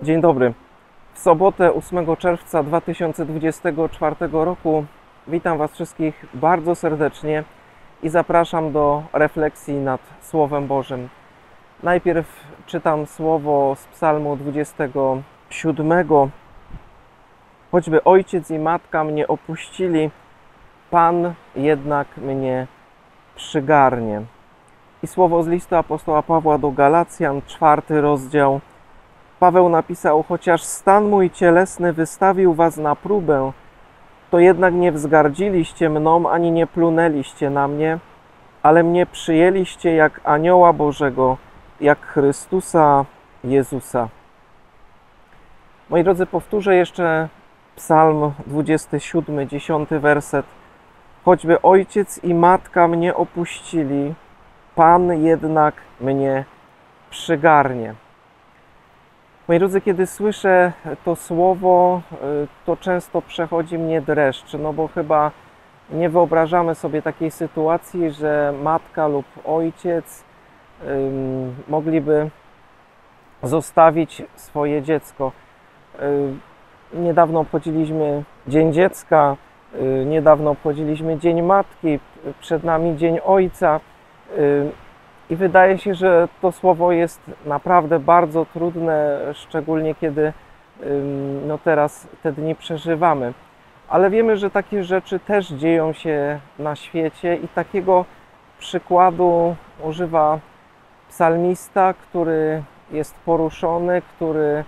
Dzień dobry. W sobotę 8 czerwca 2024 roku witam Was wszystkich bardzo serdecznie i zapraszam do refleksji nad Słowem Bożym. Najpierw czytam słowo z Psalmu 27. Choćby ojciec i matka mnie opuścili, Pan jednak mnie przygarnie. I słowo z listu apostoła Pawła do Galacjan, 4 rozdział. Paweł napisał: chociaż stan mój cielesny wystawił was na próbę, to jednak nie wzgardziliście mną, ani nie plunęliście na mnie, ale mnie przyjęliście jak anioła Bożego, jak Chrystusa Jezusa. Moi drodzy, powtórzę jeszcze Psalm 27, 10 werset. Choćby ojciec i matka mnie opuścili, Pan jednak mnie przygarnie. Moi drodzy, kiedy słyszę to słowo, to często przechodzi mnie dreszcz, no bo chyba nie wyobrażamy sobie takiej sytuacji, że matka lub ojciec mogliby zostawić swoje dziecko. Niedawno obchodziliśmy Dzień Dziecka, niedawno obchodziliśmy Dzień Matki, przed nami Dzień Ojca. I wydaje się, że to słowo jest naprawdę bardzo trudne, szczególnie kiedy teraz te dni przeżywamy. Ale wiemy, że takie rzeczy też dzieją się na świecie i takiego przykładu używa psalmista, który jest poruszony, który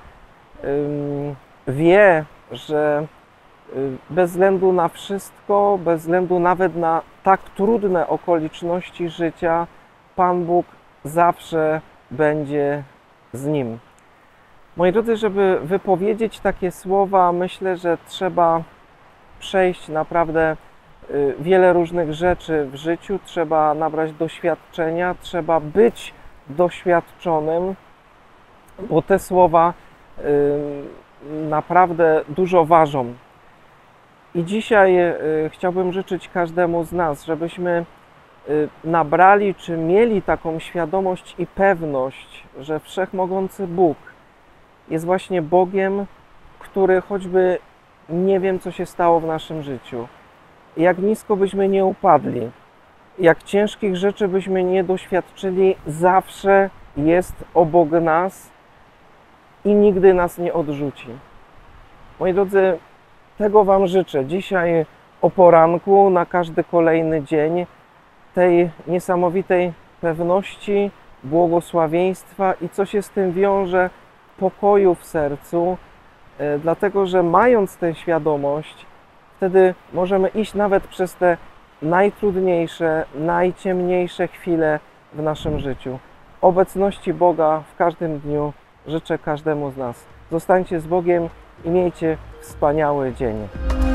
wie, że bez względu na wszystko, bez względu nawet na tak trudne okoliczności życia, Pan Bóg zawsze będzie z nim. Moi drodzy, żeby wypowiedzieć takie słowa, myślę, że trzeba przejść naprawdę wiele różnych rzeczy w życiu, trzeba nabrać doświadczenia, trzeba być doświadczonym, bo te słowa naprawdę dużo ważą. I dzisiaj chciałbym życzyć każdemu z nas, żebyśmy nabrali, czy mieli taką świadomość i pewność, że Wszechmogący Bóg jest właśnie Bogiem, który choćby nie wiem, co się stało w naszym życiu, jak nisko byśmy nie upadli, jak ciężkich rzeczy byśmy nie doświadczyli, zawsze jest obok nas i nigdy nas nie odrzuci. Moi drodzy, tego Wam życzę dzisiaj o poranku, na każdy kolejny dzień, tej niesamowitej pewności, błogosławieństwa i co się z tym wiąże, pokoju w sercu, dlatego że mając tę świadomość, wtedy możemy iść nawet przez te najtrudniejsze, najciemniejsze chwile w naszym życiu. Obecności Boga w każdym dniu życzę każdemu z nas. Zostańcie z Bogiem i miejcie wspaniały dzień.